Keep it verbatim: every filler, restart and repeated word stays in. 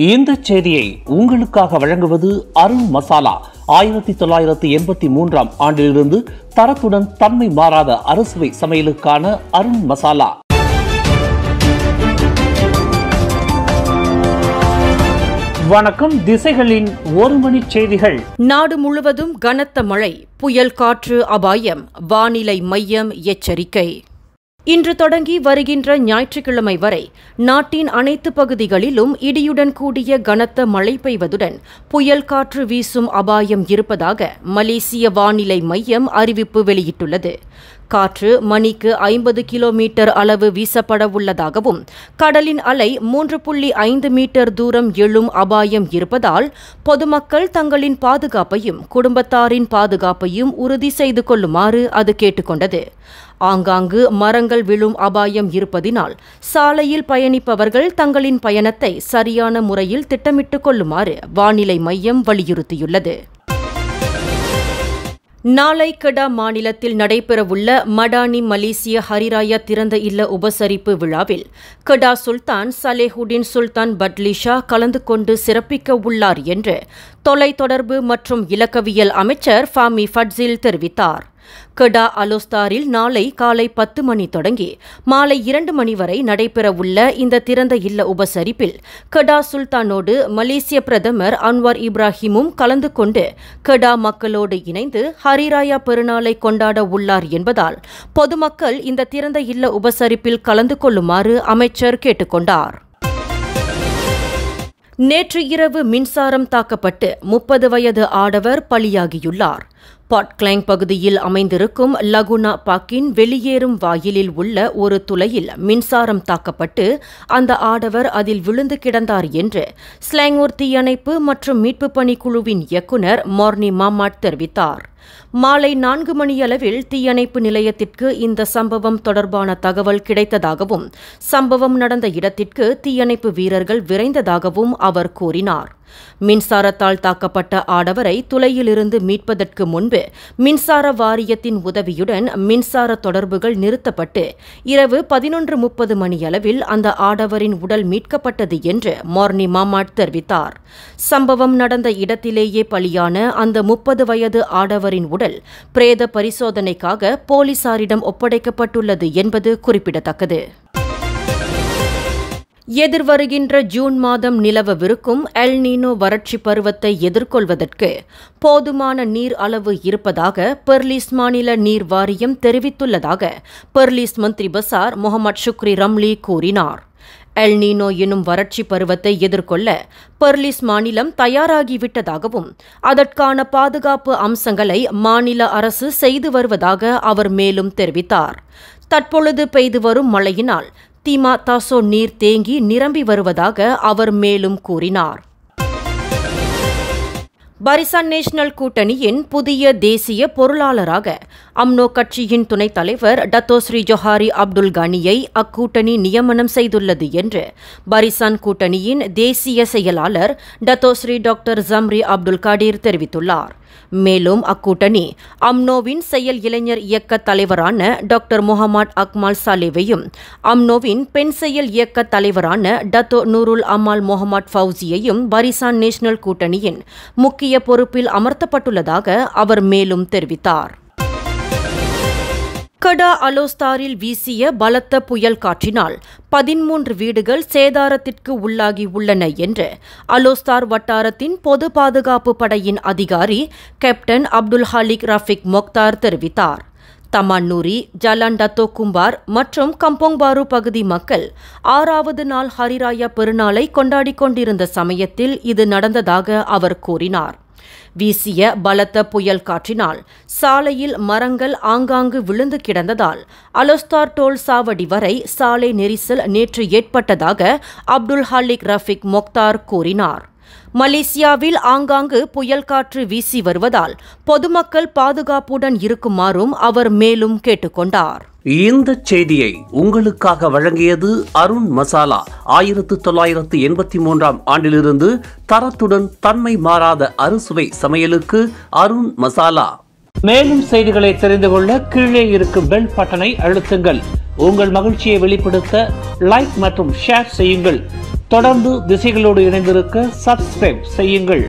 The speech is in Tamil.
இந்த செய்தியை உங்களுக்காக வழங்குவது அருண் மசாலா. ஆயிரத்தி தொள்ளாயிரத்தி எண்பத்தி மூன்றாம் ஆண்டிலிருந்து தரத்துடன் தன்மை மாறாத அறுசுவை சமையலுக்கான அருண் மசாலா. வணக்கம். திசைகளின் ஒரு மணி செய்திகள். நாடு முழுவதும் கனத்த மழை, புயல் காற்று அபாயம், வானிலை மையம் எச்சரிக்கை. இன்று தொடங்கி வருகின்ற ஞாயிற்றுக்கிழமை வரை நாட்டின் அனைத்து பகுதிகளிலும் இடியுடன் கூடிய கனத்த மழை பெய்வதுடன் புயல் காற்று வீசும் அபாயம் இருப்பதாக மலேசிய வானிலை மையம் அறிவிப்பு வெளியிட்டுள்ளது. காற்று மணிக்கு ஐம்பது கிலோமீட்டர் அளவு வீசப்பட உள்ளதாகவும் கடலின் அலை மூன்று புள்ளி ஐந்து மீட்டர் தூரம் எழும் அபாயம் இருப்பதால் பொதுமக்கள் தங்களின் பாதுகாப்பையும் குடும்பத்தாரின் பாதுகாப்பையும் உறுதி செய்து கொள்ளுமாறு அது கேட்டுக்கொண்டது. ஆங்காங்கு மரங்கள் விழும் அபாயம் இருப்பதினால் சாலையில் பயணிப்பவர்கள் தங்களின் பயணத்தை சரியான முறையில் திட்டமிட்டுக் கொள்ளுமாறு வானிலை மையம் வலியுறுத்தியுள்ளது. நாளை கெடா மாநிலத்தில் நடைபெறவுள்ள மடானி மலேசிய ஹரிராயா திறந்த இல்ல உபசரிப்பு விழாவில் கெடா சுல்தான் சலேஹுடின் சுல்தான் பட்லிஷா கலந்து கொண்டு சிறப்பிக்க உள்ளார் என்று தொலைத்தொடர்பு மற்றும் இலக்கவியல் அமைச்சர் ஃபாமி ஃபட்சில் தெரிவித்தார். கெடா அலோஸ்தாரில் நாளை காலை பத்து மணி தொடங்கி மாலை இரண்டு மணி வரை நடைபெறவுள்ள இந்த திறந்த இல்ல உபசரிப்பில் கெடா சுல்தானோடு மலேசிய பிரதமர் அன்வார் இப்ராஹிமும் கலந்து கொண்டு கெடா மக்களோடு இணைந்து ஹரிராயா பெருநாளை கொண்டாட உள்ளார் என்பதால் பொதுமக்கள் இந்த திறந்த இல்ல உபசரிப்பில் கலந்து கொள்ளுமாறு அமைச்சர் கேட்டுக்கொண்டார். நேற்று இரவு மின்சாரம் தாக்கப்பட்டு முப்பது வயது ஆடவர் பலியாகியுள்ளார். பாட்கிளாங் பகுதியில் அமைந்திருக்கும் லகுனா பாக்கின் வெளியேறும் வாயிலில் உள்ள ஒரு துளையில் மின்சாரம் தாக்கப்பட்டு அந்த ஆடவர் அதில் விழுந்து கிடந்தார் என்று ஸ்லாங்கூர் தீயணைப்பு மற்றும் மீட்புப் பணிக்குழுவின் இயக்குநர் மோர்னி மாமாட் தெரிவித்தார். மாலை நான்கு மணியளவில் தீயணைப்பு நிலையத்திற்கு இந்த சம்பவம் தொடர்பான தகவல் கிடைத்ததாகவும் சம்பவம் நடந்த இடத்திற்கு தீயணைப்பு வீரர்கள் விரைந்ததாகவும் அவர் கூறினார். மின்சாரத்தால் தாக்கப்பட்ட ஆடவரை துளையிலிருந்து மீட்பதற்கு முன்பு மின்சார வாரியத்தின் உதவியுடன் மின்சார தொடர்புகள் நிறுத்தப்பட்டு இரவு பதினொன்று முப்பது மணியளவில் அந்த ஆடவரின் உடல் மீட்கப்பட்டது என்று மோர்னி மாமாட் தெரிவித்தார். சம்பவம் நடந்த இடத்திலேயே பலியான அந்த முப்பது வயது ஆடவரின் உடல் பிரேத பரிசோதனைக்காக போலீசாரிடம் ஒப்படைக்கப்பட்டுள்ளது என்பது குறிப்பிடத்தக்கது. எதிர்வருகின்ற ஜூன் மாதம் நிலவவிருக்கும் எல் நீனோ வறட்சி பருவத்தை எதிர்கொள்வதற்கு போதுமான நீர் அளவு இருப்பதாக பெர்லிஸ் மாநில நீர் வாரியம் தெரிவித்துள்ளதாக பெர்லிஸ் மந்திரி பசார் முகமது ஷுக்ரி ரம்லி கூறினார். எல் நீனோ எனும் வறட்சி பருவத்தை எதிர்கொள்ள பெர்லிஸ் மாநிலம் தயாராகிவிட்டதாகவும் அதற்கான பாதுகாப்பு அம்சங்களை மாநில அரசு செய்து வருவதாக அவர் மேலும் தெரிவித்தார். தற்பொழுது பெய்து வரும் மழையினால் தீமா தாசோ நீர் தேங்கி நிரம்பி வருவதாக அவர் மேலும் கூறினார். பரிசான் நேஷனல் கூட்டணியின் புதிய தேசிய பொருளாளராக அம்னோ கட்சியின் துணைத் தலைவர் டத்தோஸ்ரீ ஜொஹாரி அப்துல் கனியை அக்கூட்டணி நியமனம் செய்துள்ளது என்று பரிசான் கூட்டணியின் தேசிய செயலாளர் டத்தோஸ்ரீ டாக்டர் ஜம்ரி அப்துல் காடீர் தெரிவித்துள்ளார். மேலும் அக்கூட்டணி அம்னோவின் செயல் இளைஞர் இயக்க தலைவரான டாக்டர் முகமது அக்மால் சாலேவையும் அம்னோவின் பெண் செயல் இயக்க தலைவரான டத்தோ நூருல் அமால் முகமது ஃபவுசியையும் பரிசான் நேஷனல் கூட்டணியின் முக்கிய பொறுப்பில் அமர்த்தப்பட்டுள்ளதாக அவர் மேலும் தெரிவித்தார். கெடா அலோஸ்தாரில் வீசிய பலத்த புயல் காற்றினால் பதிமூன்று வீடுகள் சேதாரத்திற்கு உள்ளாகி உள்ளன என்று அலோஸ்தார் வட்டாரத்தின் பொது பாதுகாப்பு படையின் அதிகாரி captain Abdul Halik Rafik Mokhtar தெரிவித்தார். தமான்னூரி, ஜலான் டத்தோ கும்பார் மற்றும் கம்போங்பாரு பகுதி மக்கள் ஆறாவது நாள் ஹரிராயா பெருநாளை கொண்டாடிக் கொண்டிருந்த சமயத்தில் இது நடந்ததாக அவர் கூறினார். வீசிய பலத்த புயல் காற்றினால் சாலையில் மரங்கள் ஆங்காங்கு விழுந்து கிடந்ததால் அலோஸ்தார் டோல் சாவடி வரை சாலை நெரிசல் நேற்று ஏற்பட்டதாக அப்துல் ஹாலிக் ரஃபிக் மொக்தார் கூறினார். மலேசியாவில் ஆங்காங்கு புயல் காற்று வீசி வருவதால் பொதுமக்கள் பாதுகாப்புடன் இருக்குமாறும் அவர் மேலும் கேட்டுக்கொண்டார். இந்த செய்தியை உங்களுக்காக வழங்கியது அருண் மசாலா. ஆயிரத்து தொள்ளாயிரத்து எண்பத்தி மூன்றாம் ஆண்டிலிருந்து தரத்துடன் தன்மை மாறாத அறுசுவை சமையலுக்கு அருண் மசாலா. மேலும் செய்திகளை தெரிந்து கொள்ள கீழே இருக்கும் பெல் பட்டனை அழுத்துங்கள். உங்கள் மகிழ்ச்சியை வெளிப்படுத்த லைக் மற்றும் ஷேர் செய்யுங்கள். தொடர்ந்து திசைகளோடு இணைந்திருக்க சப்ஸ்கிரைப் செய்யுங்கள்.